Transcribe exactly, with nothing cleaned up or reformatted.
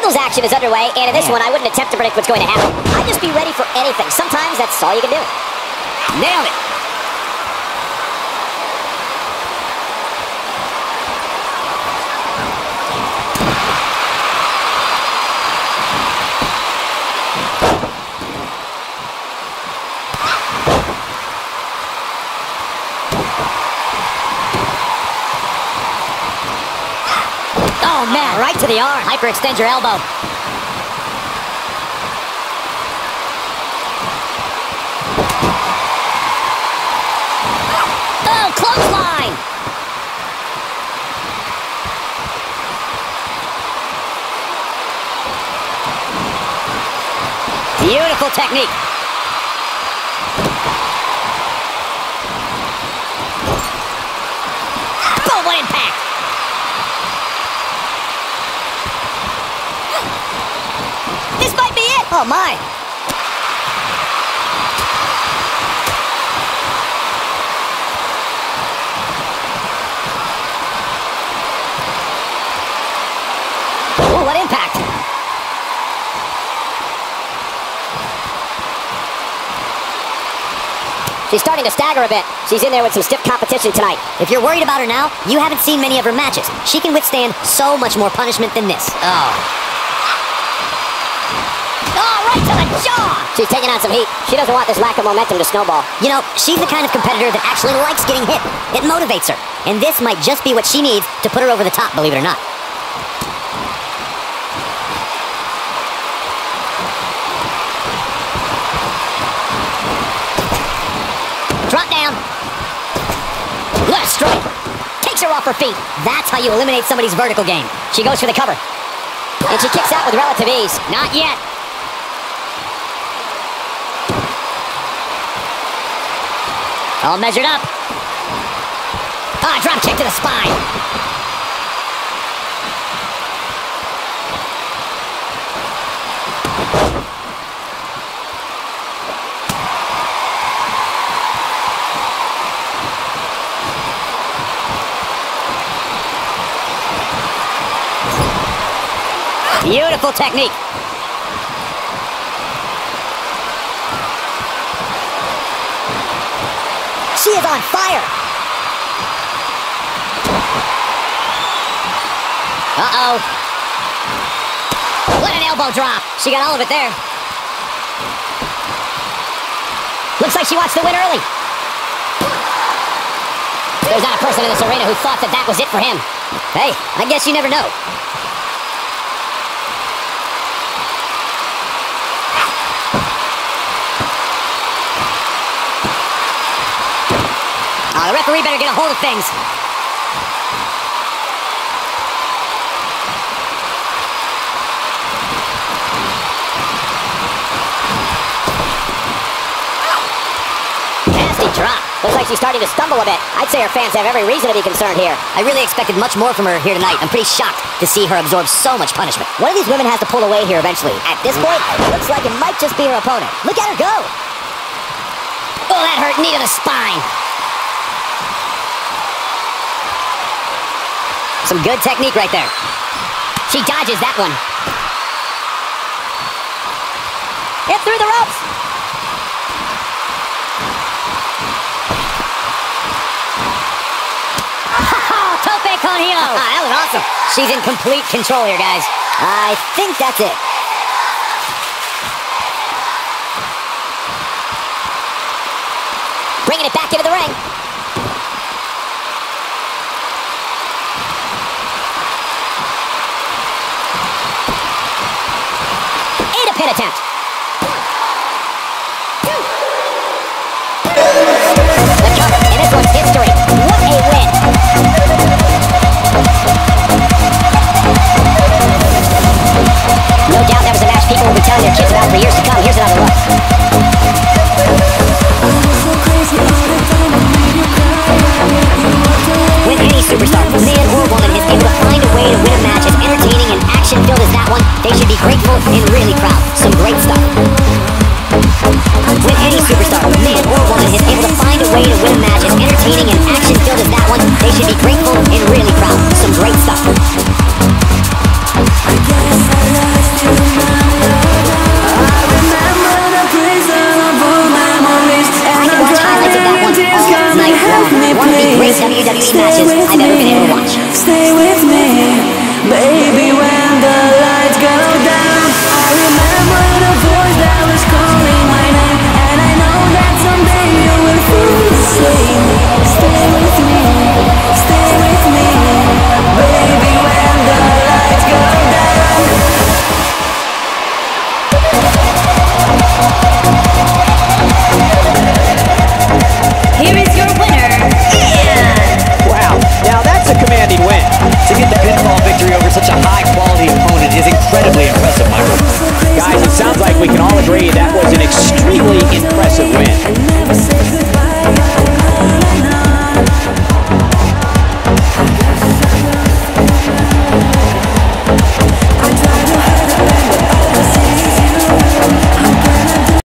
Singles action is underway, and in this one, I wouldn't attempt to predict what's going to happen. I'd just be ready for anything. Sometimes that's all you can do. Nailed it. Oh, man, right to the arm. Hyperextend your elbow. Oh, clothesline. Beautiful technique. Boom, what impact. This might be it! Oh, my. Oh, what impact! She's starting to stagger a bit. She's in there with some stiff competition tonight. If you're worried about her now, you haven't seen many of her matches. She can withstand so much more punishment than this. Oh. Right to the jaw! She's taking on some heat. She doesn't want this lack of momentum to snowball. You know, she's the kind of competitor that actually likes getting hit. It motivates her. And this might just be what she needs to put her over the top, believe it or not. Drop down. Left strike. Takes her off her feet. That's how you eliminate somebody's vertical game. She goes for the cover. And she kicks out with relative ease. Not yet. All measured up. Ah, drop kick to the spine. Beautiful technique. She is on fire. Uh-oh. What an elbow drop. She got all of it there. Looks like she wants to win early. There's not a person in this arena who thought that that was it for him. Hey, I guess you never know. Oh, the referee better get a hold of things. Nasty drop. Looks like she's starting to stumble a bit. I'd say her fans have every reason to be concerned here. I really expected much more from her here tonight. I'm pretty shocked to see her absorb so much punishment. One of these women has to pull away here eventually. At this point, it looks like it might just be her opponent. Look at her go. Oh, that hurt. Knee to the spine. Some good technique right there. She dodges that one. Hit through the ropes. Tope con hilo. That was awesome. She's in complete control here, guys. I think that's it. Bringing it back into the ring. Pin attempt. The cover, and this one's history. What a win. No doubt that was a match people will be telling their kids about for years to come. Here's another look. When any superstar, man or woman, is able to find a way to win a match as entertaining and action-filled as that one, they should be grateful and really proud. Some great stuff. W W E matches I've ever been able to watch. Stay with me.